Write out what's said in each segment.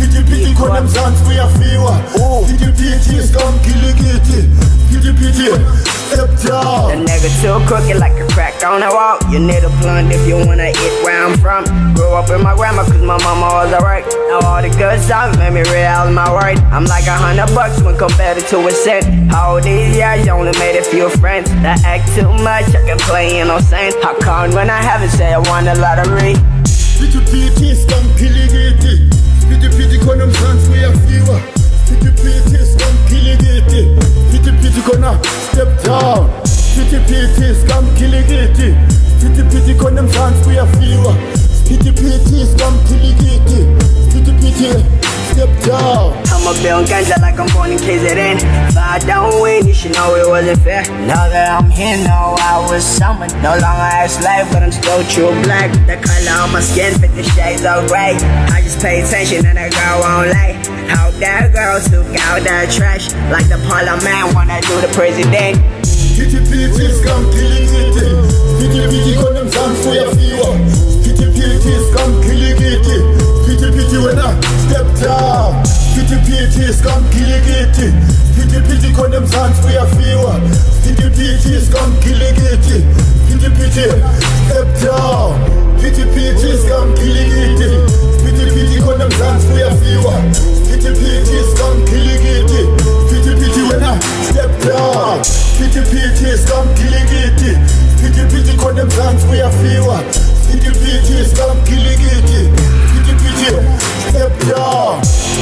Pity pity kon them songs we a fever. Pity pity scum killigity. Pity pity step down. The nigga too crooked like a crack on the wall. You need a blunt if you wanna eat where I'm from. Grew up with my grandma cause my mama was alright. Now all the good stuff made me realize my worth. I'm like $100 when compared to a cent. All these years you only made a few friends that act too much, I can play in no sense. How come when I haven't say I won the lottery? Pity pity scum killigity. Pity pity kon them songs we a fever. Pity pity scum killigity. Pity pity gonna step down. Pity pity scum killigity. Pity pity kon them songs we a fever. Pity pity scum killigity. Pity pity step down. I'ma build ganja like I'm born in KZN. If I don't win, you should know it wasn't fair. Now that I'm here, no, I was summoned. No longer a slave, but I'm still true black. The color on my skin, 50 shades of gray. I just pay attention and that girl won't lay. How that girl took out that trash, like the parliament when I do the president. Pity pity scum killigity. Pity pity kon them songs we a fever. Pity pity scum killigity. Pity pity when I step down. Pity pity scum killigity. Pity pity kon them songs we a fever. Pity pity scum killigity. Pity pity step down. Pity pity scum killigity. Pity pity kon them songs we a fever. Pity pity scum killigity. Pity pity when I step down. Pity pity scum killigity. Pity pity kon them songs we a fever. Pity pity scum killigity. Pity pity step down.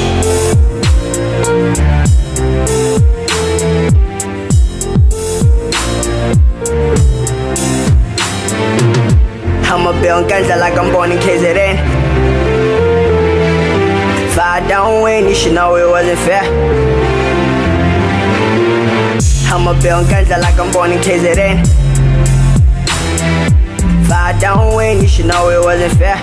I'ma build ganja like I'm born in KZN. If I don't win, you should know it wasn't fair. I'ma build ganja like I'm born in KZN. If I don't win, you should know it wasn't fair.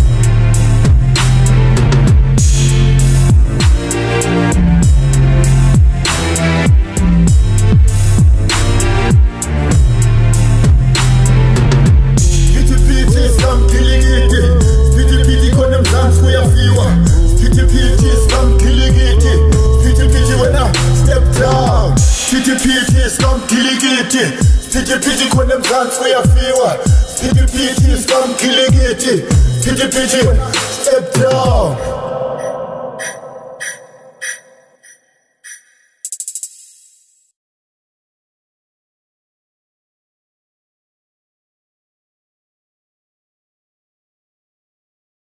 Pity pity scum killigity. Pity pity kon them songs we a fever. Pity pity scum killigity. Pity pity when I step down. Pity pity scum killigity. Pity pity kon them songs we a fever. Pity pity scum killigity. Pity pity step down.